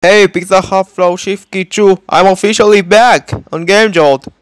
Hey, Pizza Hut Flow Shift Kichu, I'm officially back on Game Jolt.